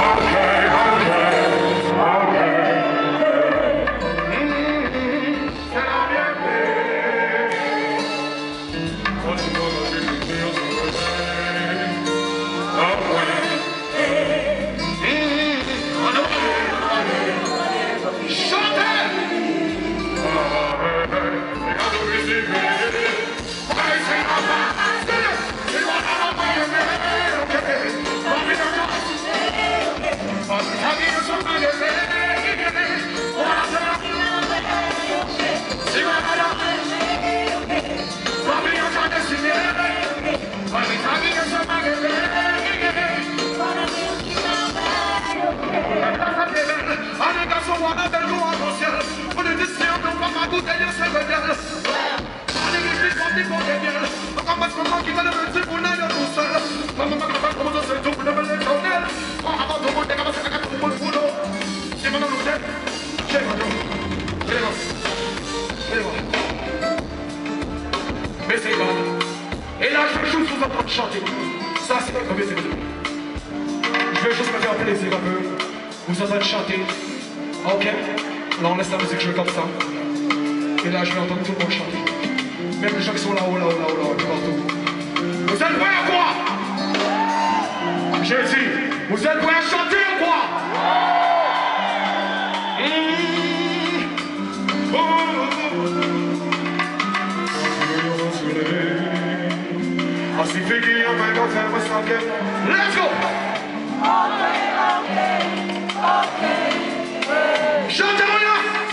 Et là, je vais juste vous entendre chanter. Ça, c'est pas comme c'est besoin. Je vais juste me faire plaisir un peu. Vous entendez chanter. Ok. Là, on laisse la musique jouer comme ça. Et là, je vais entendre tout le monde chanter. Même les gens qui sont là-haut, là-haut, là-haut, là-haut, partout. Vous êtes prêts à quoi? J'ai dit, vous êtes prêts à chanter ou quoi? Let's go! Okay. Chantez-moi!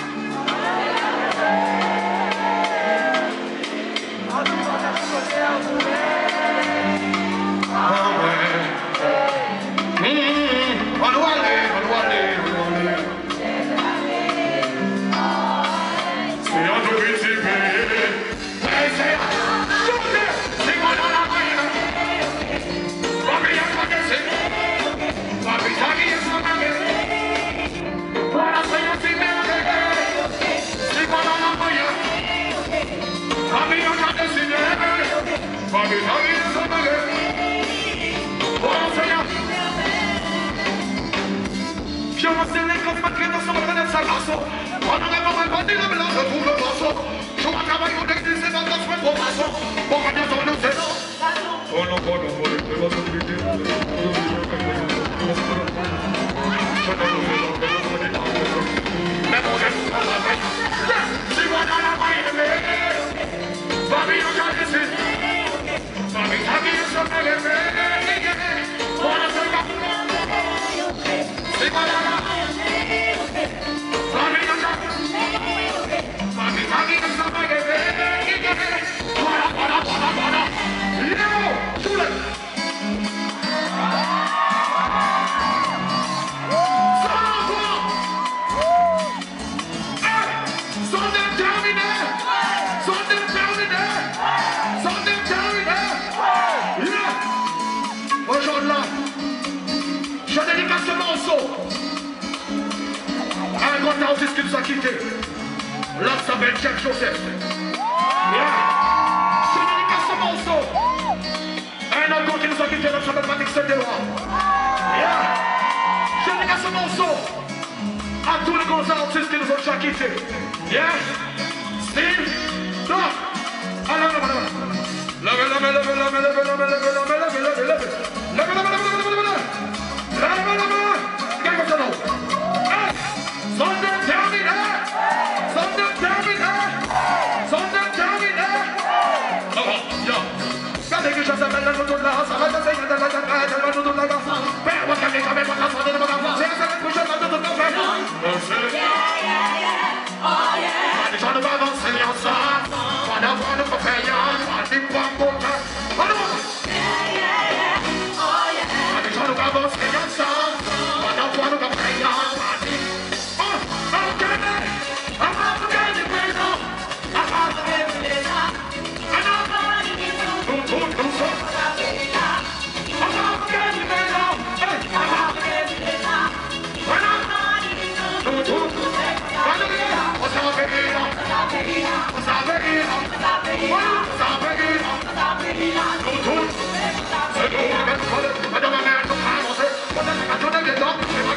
Autiste qui nous a quittés. Là, ça s'appelle Jacques Joseph. Yeah. Je dédicace ce morceau. Un autre qui nous a quittés, là, ça s'appelle Patrick Saint-Éloi. Yeah. Je dédicace ce morceau à tous les grands artistes qui nous ont déjà quittés. Yeah. Steve, stop. Allez,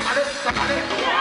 Somebody, somebody.